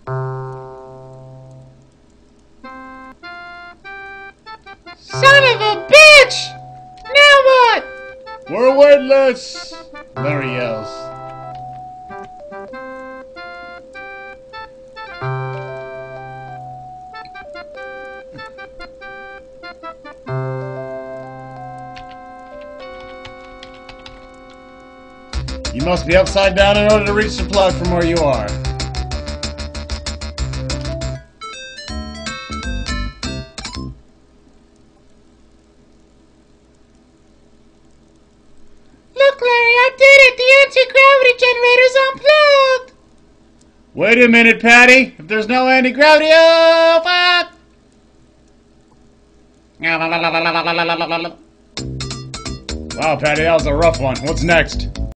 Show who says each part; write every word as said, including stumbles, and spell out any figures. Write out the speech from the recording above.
Speaker 1: Son of a bitch! Now what?
Speaker 2: We're wordless! Larry yells. You must be upside down in order to reach the plug from where you are.
Speaker 1: Look, Larry, I did it! The anti-gravity generator's unplugged!
Speaker 2: Wait a minute, Patty. If there's no anti-gravity, oh, fuck! Wow, Patty, that was a rough one. What's next?